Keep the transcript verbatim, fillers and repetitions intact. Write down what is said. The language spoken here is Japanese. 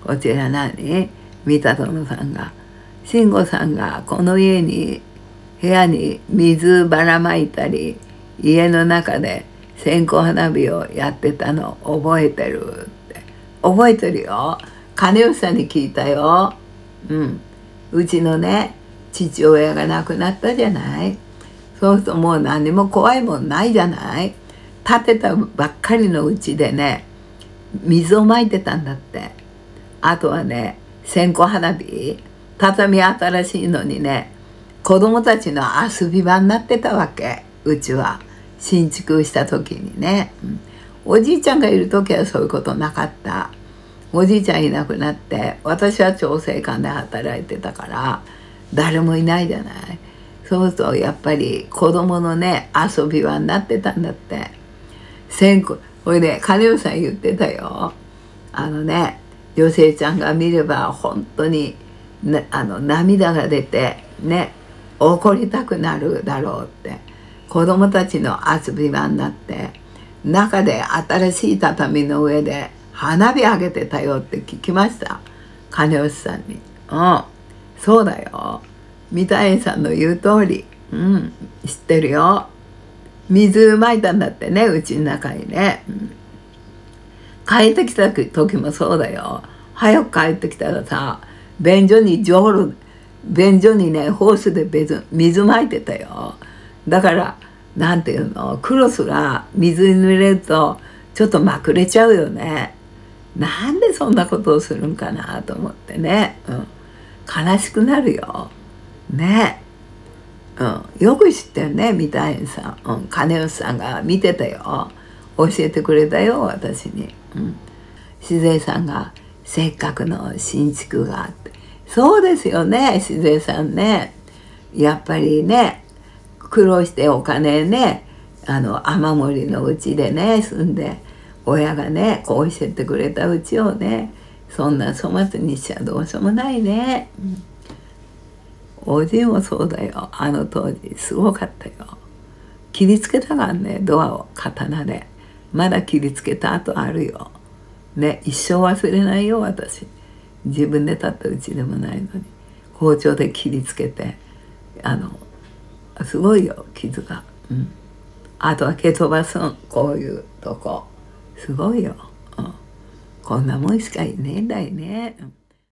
こちら何三田園さんが慎吾さんがこの家に部屋に水ばらまいたり家の中で線香花火をやってたの覚えてるって覚えてるよ。金吉さんに聞いたよ。うんうちのね父親が亡くなったじゃない。そうするともう何も怖いもんないじゃない。建てたばっかりのうちでね水をまいてたんだって。あとはね線香花火畳新しいのにね子供たちの遊び場になってたわけ。うちは新築した時にね、うん、おじいちゃんがいる時はそういうことなかった。おじいちゃんいなくなって私は調整館で働いてたから誰もいないじゃない。そうするとやっぱり子供のね遊び場になってたんだって。線香これで金吉さん言ってたよ。あのね女性ちゃんが見れば本当になあの涙が出てね怒りたくなるだろうって。子供たちの遊び場になって中で新しい畳の上で花火あげてたよって聞きました金吉さんに。うんそうだよ三田園さんの言う通り、うん、知ってるよ。水まいたんだってねうちの中にね、うん、帰ってきた時もそうだよ。早く帰ってきたらさ便所にじょうろ便所にねホースで水まいてたよ。だからなんていうのクロスが水に濡れるとちょっとまくれちゃうよね。なんでそんなことをするんかなと思ってね、うん、悲しくなるよね。うん、よく知ってるね三田園さん、うん、金吉さんが見てたよ。教えてくれたよ私に。うん、静江さんがせっかくの新築があってそうですよね静江さんね。やっぱりね苦労してお金ねあの雨漏りのうちでね住んで親がねこう教えてくれたうちをねそんな粗末にしちゃどうしようもないね。うんおじいもそうだよ。あの当時すごかったよ。切りつけたからねドアを刀で。まだ切りつけた後あるよ。ね一生忘れないよ私。自分で立ったうちでもないのに包丁で切りつけてあのすごいよ傷が。うん、あとは蹴飛ばすんこういうとこすごいよ。うん、こんなもんしかいねえんだいね。うん